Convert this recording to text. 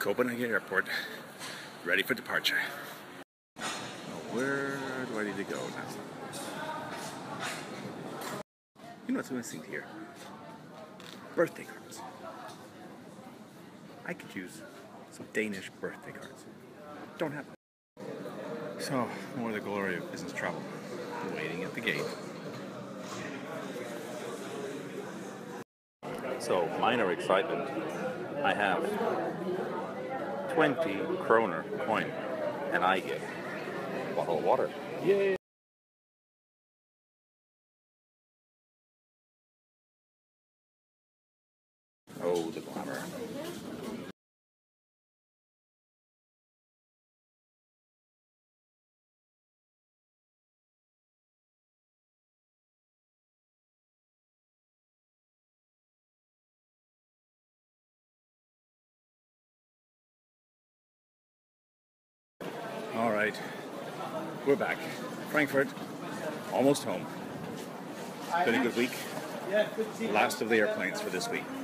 Copenhagen Airport, ready for departure. Now, where do I need to go now? You know what's missing here? Birthday cards. I could use some Danish birthday cards. Don't have them. So, more of the glory of business travel. Waiting at the gate. So, minor excitement. I have 20 kroner coin, and I get a bottle of water. Yay! Oh, the glamour. All right, we're back. Frankfurt, almost home. Been a good week. Last of the airplanes for this week.